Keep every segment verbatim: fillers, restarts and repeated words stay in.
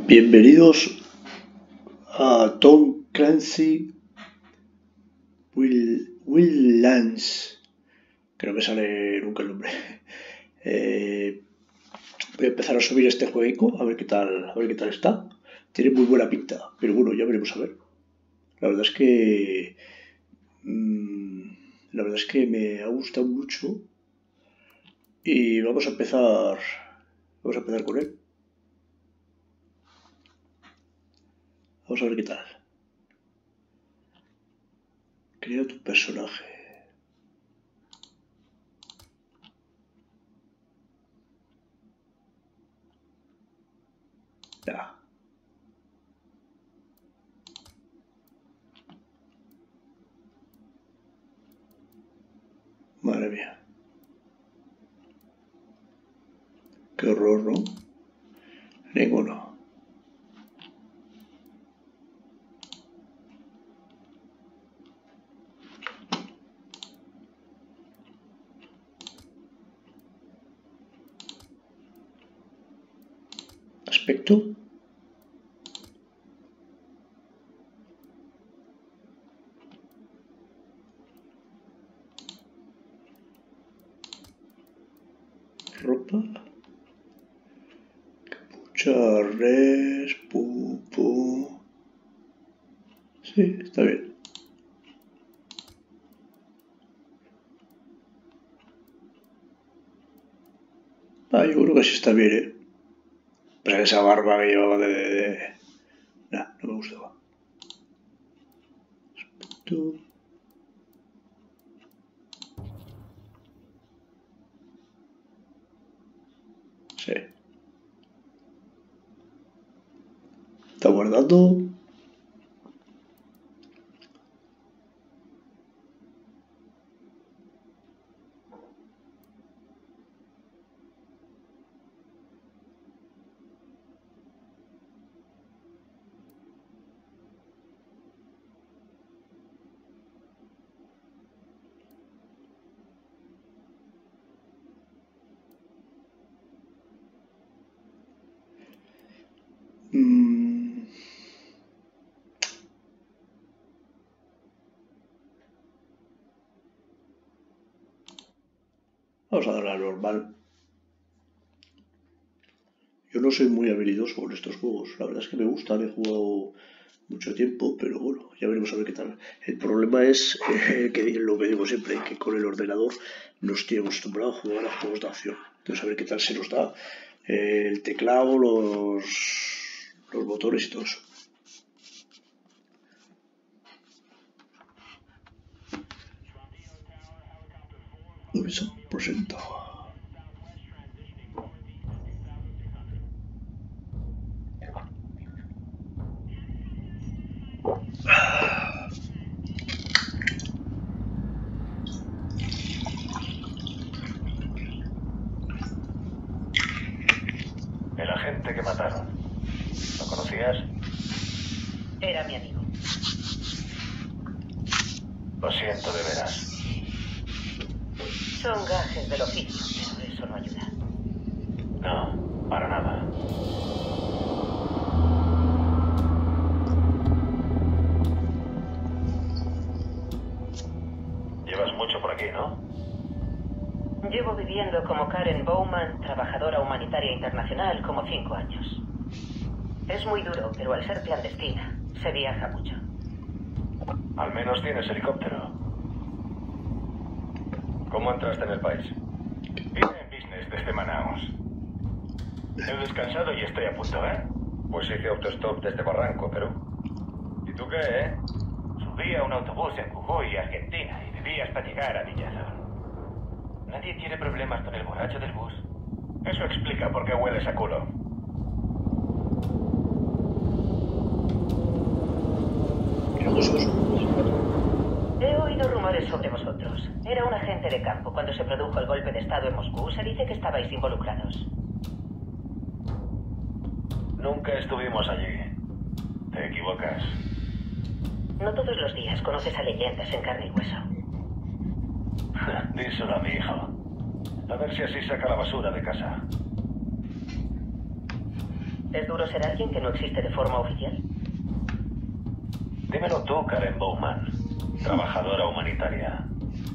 Bienvenidos a Tom Clancy Will, Wildlands, que no me sale nunca el nombre. Eh, voy a empezar a subir este jueguico a ver qué tal, a ver qué tal está. Tiene muy buena pinta, pero bueno, ya veremos a ver. La verdad es que mmm, la verdad es que me ha gustado mucho y vamos a empezar, vamos a empezar con él. Vamos a ver qué tal. Crea tu personaje. Ya. Madre mía. Qué horror, ¿no? Ninguno. Aspecto. Ropa. Capucha, res, pu, pu. Sí, está bien. Ah, yo creo que sí está bien, ¿eh? Pero esa barba que llevaba de... de, de... Nah, no me gustaba. Aspecto. Sí. Está guardando. Mm. Vamos a darle a normal. Yo no soy muy habilidoso con estos juegos. La verdad es que me gustan, he jugado mucho tiempo, pero bueno, ya veremos a ver qué tal. El problema es eh, que lo que digo siempre, que con el ordenador no estoy acostumbrado a jugar a juegos de acción. Entonces a ver qué tal se nos da eh, el teclado, los, los botones y todo eso. noventa por ciento. El agente que mataron. ¿Lo conocías? Era mi amigo. Lo siento de veras. Son gajes del oficio, pero eso no ayuda. No, para nada. Llevas mucho por aquí, ¿no? Llevo viviendo como Karen Bowman, trabajadora humanitaria internacional, como cinco años. Es muy duro, pero al ser clandestina, se viaja mucho. Al menos tienes helicóptero. ¿Cómo entraste en el país? Vine en business desde Manaus. He descansado y estoy a punto, ¿eh? Pues hice autostop desde Barranco, Perú. ¿Y tú qué, eh? Subí a un autobús en Jujuy, Argentina, y bebí hasta llegar a Villazón. ¿Nadie tiene problemas con el borracho del bus? Eso explica por qué hueles a culo. He oído rumores sobre vosotros. Era un agente de campo. Cuando se produjo el golpe de estado en Moscú, se dice que estabais involucrados. Nunca estuvimos allí. Te equivocas. No todos los días conoces a leyendas en carne y hueso. Díselo a mi hijo. A ver si así saca la basura de casa. ¿Es duro ser alguien que no existe de forma oficial? Dímelo tú, Karen Bowman, trabajadora humanitaria.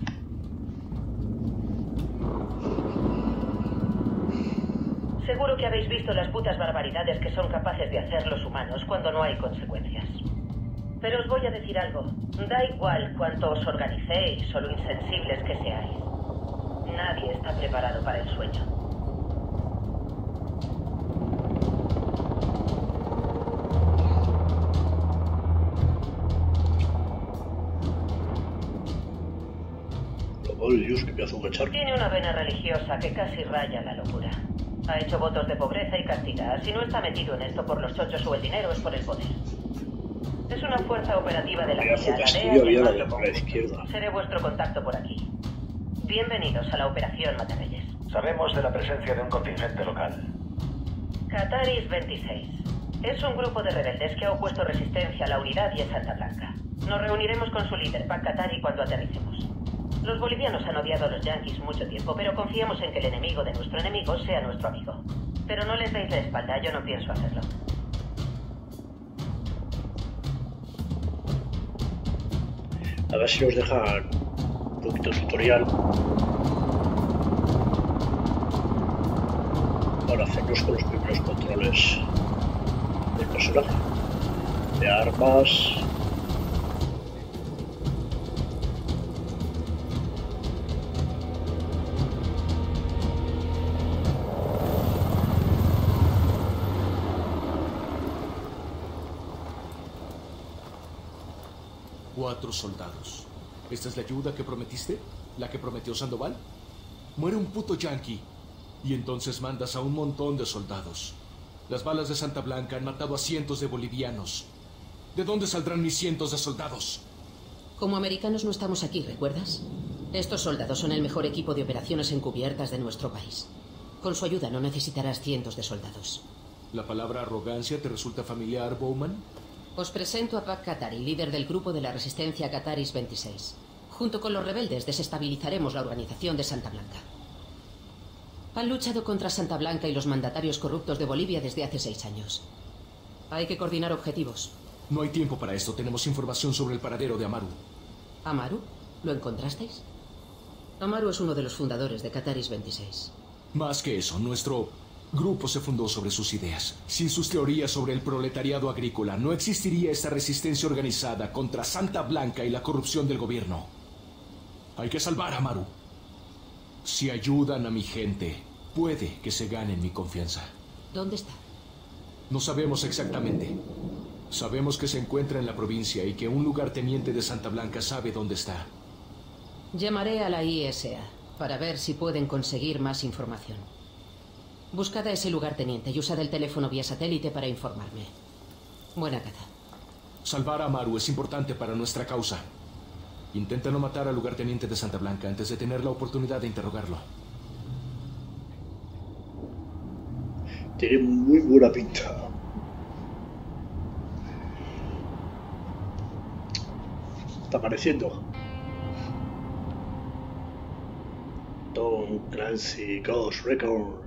Seguro que habéis visto las putas barbaridades que son capaces de hacer los humanos cuando no hay consecuencias. Pero os voy a decir algo. Da igual cuánto os organicéis o lo insensibles que seáis. Nadie está preparado para el sueño. Oh, Dios, qué pedazo de cacharro. Tiene una vena religiosa que casi raya la locura. Ha hecho votos de pobreza y castidad. Si no está metido en esto por los chochos o el dinero, es por el poder. Es una fuerza operativa de la Pedazo de C I A, castillo la D E A y había el la mando de Congo. la izquierda. Seré vuestro contacto por aquí. Bienvenidos a la Operación Matarreyes. Sabemos de la presencia de un contingente local. Qataris veintiséis. Es un grupo de rebeldes que ha opuesto resistencia a la unidad y a Santa Blanca. Nos reuniremos con su líder, Pac Katari, cuando aterricemos. Los bolivianos han odiado a los yanquis mucho tiempo, pero confiamos en que el enemigo de nuestro enemigo sea nuestro amigo. Pero no les deis la espalda, yo no pienso hacerlo. A ver si nos dejan un poquito de tutorial para hacernos con los primeros controles del personaje, de armas. Cuatro soldados. ¿Esta es la ayuda que prometiste? ¿La que prometió Sandoval? Muere un puto yanqui y entonces mandas a un montón de soldados. Las balas de Santa Blanca han matado a cientos de bolivianos. ¿De dónde saldrán mis cientos de soldados? Como americanos no estamos aquí, ¿recuerdas? Estos soldados son el mejor equipo de operaciones encubiertas de nuestro país. Con su ayuda no necesitarás cientos de soldados. ¿La palabra arrogancia te resulta familiar, Bowman? Os presento a Pac Katari, líder del grupo de la resistencia Qataris veintiséis. Junto con los rebeldes desestabilizaremos la organización de Santa Blanca. Han luchado contra Santa Blanca y los mandatarios corruptos de Bolivia desde hace seis años. Hay que coordinar objetivos. No hay tiempo para esto. Tenemos información sobre el paradero de Amaru. ¿Amaru? ¿Lo encontrasteis? Amaru es uno de los fundadores de Qataris veintiséis. Más que eso, nuestro grupo se fundó sobre sus ideas. Sin sus teorías sobre el proletariado agrícola, no existiría esta resistencia organizada contra Santa Blanca y la corrupción del gobierno. Hay que salvar a Amaru. Si ayudan a mi gente, puede que se ganen mi confianza. ¿Dónde está? No sabemos exactamente. Sabemos que se encuentra en la provincia y que un lugarteniente de Santa Blanca sabe dónde está. Llamaré a la I S A para ver si pueden conseguir más información. Buscad a ese lugarteniente y usad el teléfono vía satélite para informarme. Buena caza. Salvar a Amaru es importante para nuestra causa. Intenta no matar al lugarteniente de Santa Blanca antes de tener la oportunidad de interrogarlo. Tiene muy buena pinta. Está apareciendo. Tom Clancy Ghost Record.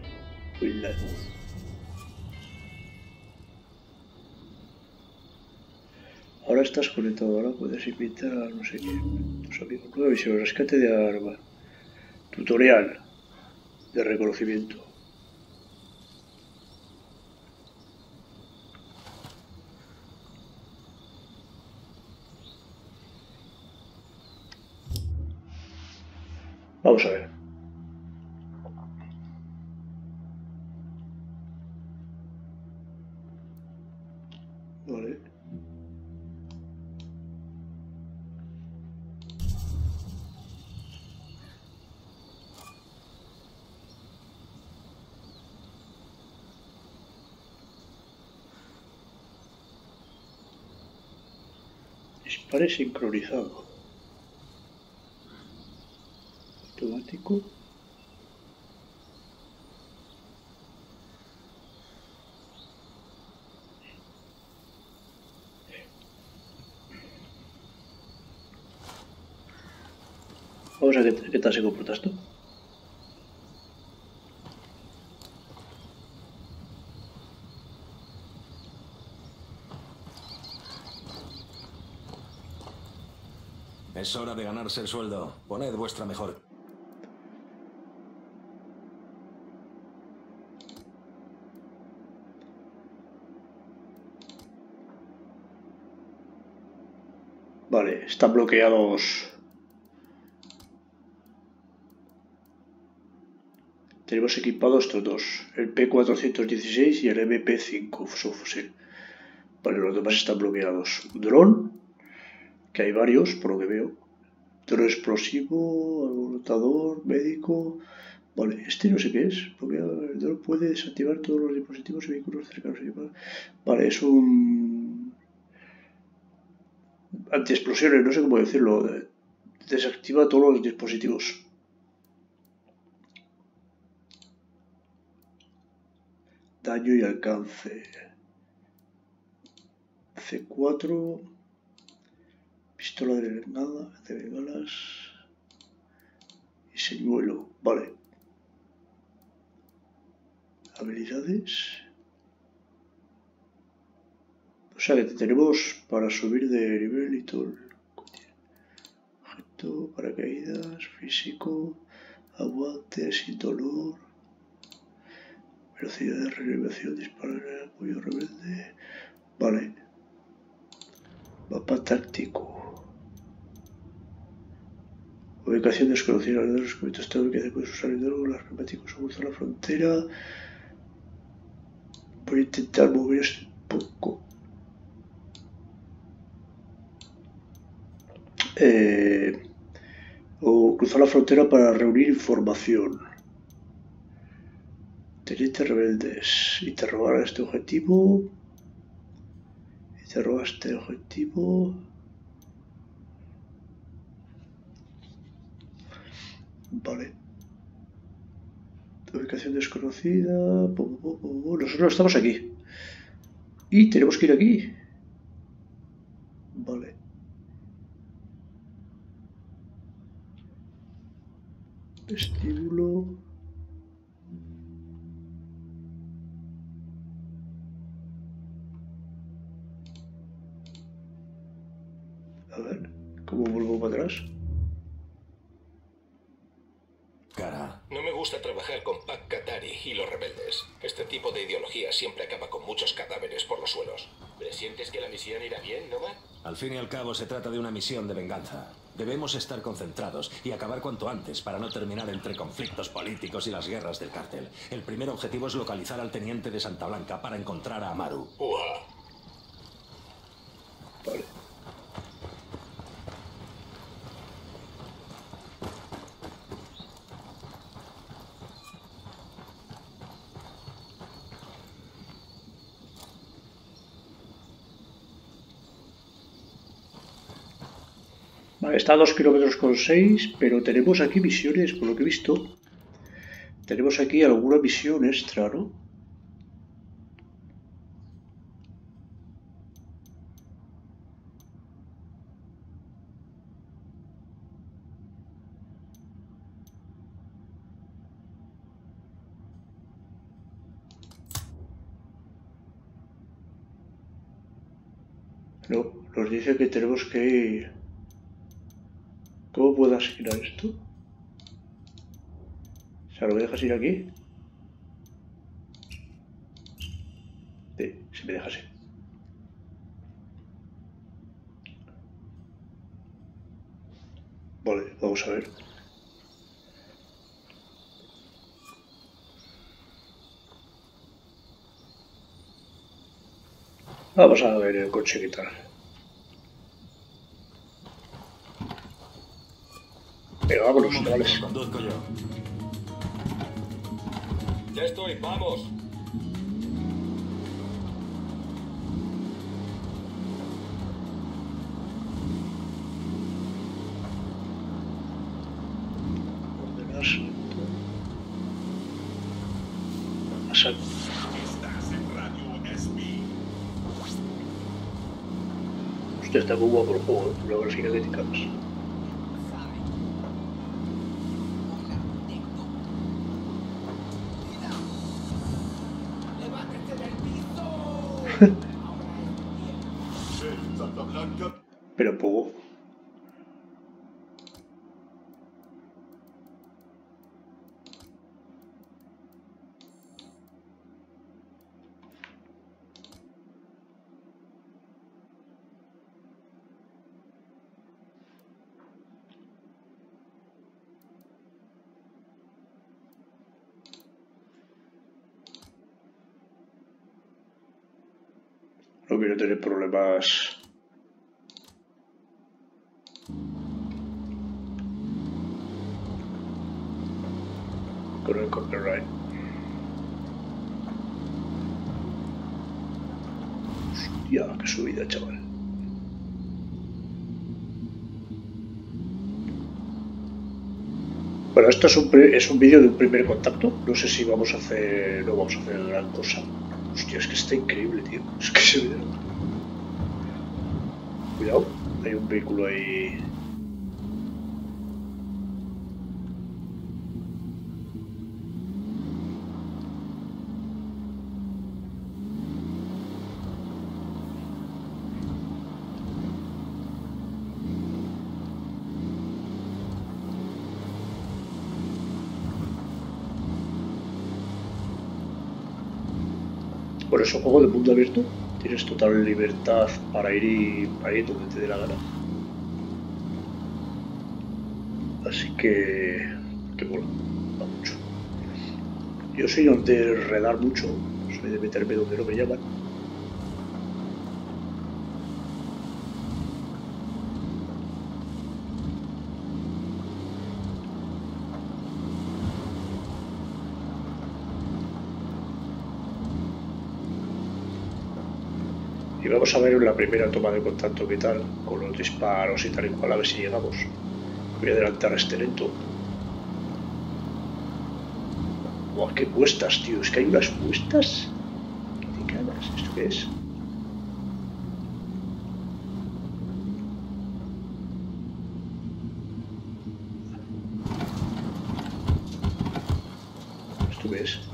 Ahora estás conectado, ahora puedes invitar a no sé quién. Tus amigos nuevos y el rescate de arma. Tutorial de reconocimiento. Vamos a ver. Vale. Dispare sincronizado. Automático. Vamos a ver qué, qué tal se comporta esto. Es hora de ganarse el sueldo. Poned vuestra mejor. Vale, están bloqueados. Tenemos equipados estos dos, el P cuatrocientos dieciséis y el M P cinco subfusil. Vale, los demás están bloqueados. Dron, que hay varios, por lo que veo. Dron explosivo, alborotador, médico. Vale, este no sé qué es, porque el dron puede desactivar todos los dispositivos y vehículos cercanos. Vale, es un antiexplosiones, no sé cómo decirlo. Desactiva todos los dispositivos. Daño y alcance. C cuatro. Pistola de bengala, de bengalas. Y señuelo. Vale. Habilidades. O sea que tenemos para subir de nivel y todo. Objeto, paracaídas, físico, aguante, sin dolor. Velocidad de reanimación, disparar, apoyo rebelde. Vale. Mapa táctico. Ubicación desconocida. Los descubrimientos están que puedes usar el drogo, los neumáticos o cruzar la frontera. Voy a intentar mover esto un poco. Eh, o cruzar la frontera para reunir información. Tenientes rebeldes. Interrogar a este objetivo. Interrogar a este objetivo. Vale. Ubicación desconocida. Nosotros estamos aquí. Y tenemos que ir aquí. Vale. Vestíbulo. A ver, ¿cómo vuelvo para atrás? Cara. No me gusta trabajar con Pac Katari y los rebeldes. Este tipo de ideología siempre acaba con muchos cadáveres por los suelos. ¿Presientes que la misión irá bien, Nova? Al fin y al cabo se trata de una misión de venganza. Debemos estar concentrados y acabar cuanto antes para no terminar entre conflictos políticos y las guerras del cártel. El primer objetivo es localizar al teniente de Santa Blanca para encontrar a Amaru. Uah. Vale. Vale, está a dos kilómetros con seis, pero tenemos aquí misiones, por lo que he visto. Tenemos aquí alguna misión extra, ¿no? No, nos dice que tenemos que ir. ¿Cómo puedo asignar esto? O sea, ¿lo me dejas ir aquí? Sí, si me dejas ir. Vale, vamos a ver. Vamos a ver el coche qué tal. Pero vámonos, chavales. Conduzco yo. Ya estoy, vamos. Ordenar. Asalto. Estás en Radio S B. Usted está muy guapo el juego, ¿eh? Luego las cinemáticas. Santa Blanca. Pero poco. No quiero tener problemas. Con el copyright. Hostia, qué subida, chaval. Bueno, esto es un, es un vídeo de un primer contacto. No sé si vamos a hacer... No vamos a hacer gran cosa. Hostia, es que está increíble, tío. Es que se ve... Cuidado, hay un vehículo ahí... Por eso, juego de mundo abierto, tienes total libertad para ir y para ir donde te dé la gana. Así que, que mola, va mucho. Yo soy de redar mucho, soy de meterme donde no me llaman. Y vamos a ver en la primera toma de contacto qué tal, con los disparos y tal y cual, a ver si llegamos. Voy a adelantar a este lento. Buah, qué puestas, tío, es que hay unas puestas. ¿Qué te cagas? ¿Esto qué es? ¿Esto qué es?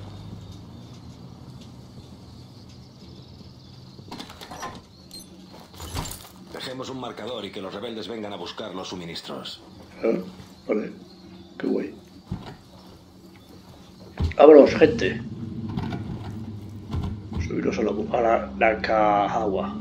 Dejemos un marcador y que los rebeldes vengan a buscar los suministros. Ah, vale, qué guay. Vámonos, gente. Subiros a la, a la, la Caagua.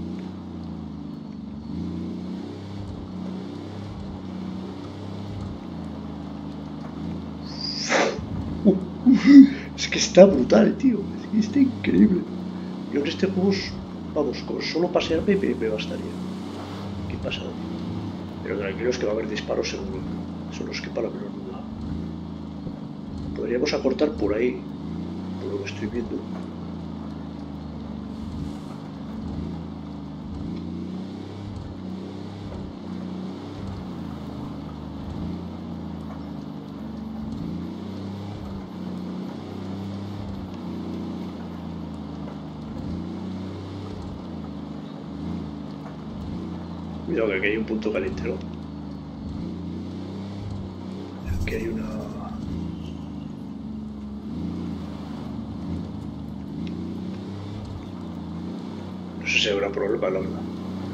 Uh, uh, es que está brutal, tío. Es que está increíble. Yo en este juego, vamos, con solo pasearme me, me bastaría. ¿Qué pasa? Pero tranquilos que va a haber disparos seguro. Son los que para menos duda. Podríamos acortar por ahí, por lo que estoy viendo. Cuidado que aquí hay un punto caliente, ¿no? Aquí hay una... No sé si habrá problema, la verdad.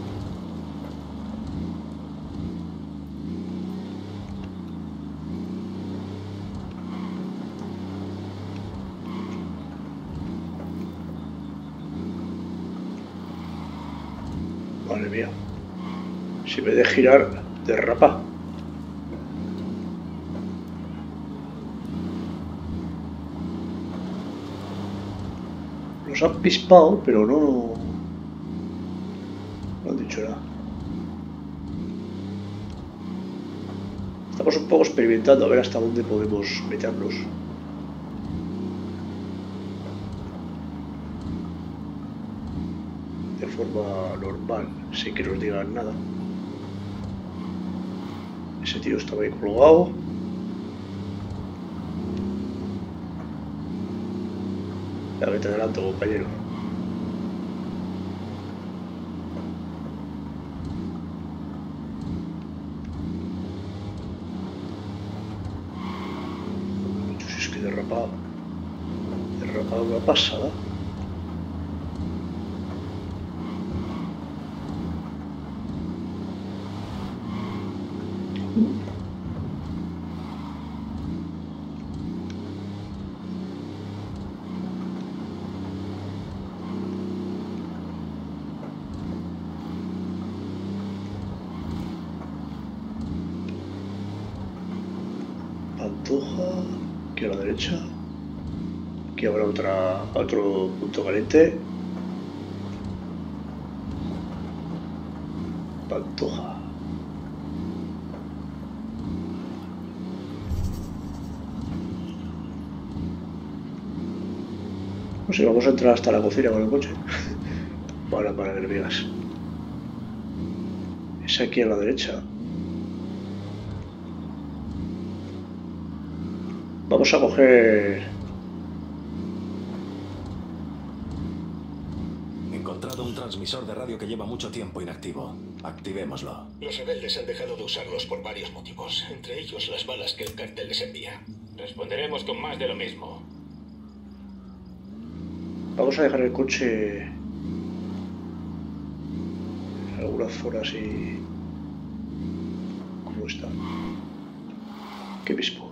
Madre mía. Si me de girar, derrapa. Los han pispado, pero no... No han dicho nada. Estamos un poco experimentando a ver hasta dónde podemos meternos. De forma normal, sin que nos digan nada. Ese tío estaba ahí colgado. Ya vete adelante, compañero. Si es que derrapado. Derrapado una pasada. Pantoja, aquí a la derecha. Aquí habrá otra, otro punto caliente. Pantoja. No sé, vamos a entrar hasta la cocina con el coche. Para para que veas. Es aquí a la derecha. Vamos a coger... He encontrado un transmisor de radio que lleva mucho tiempo inactivo. Activémoslo. Los rebeldes han dejado de usarlos por varios motivos, entre ellos las balas que el cártel les envía. Responderemos con más de lo mismo. Vamos a dejar el coche en alguna zona así. ¿Cómo está? ¿Qué mismo?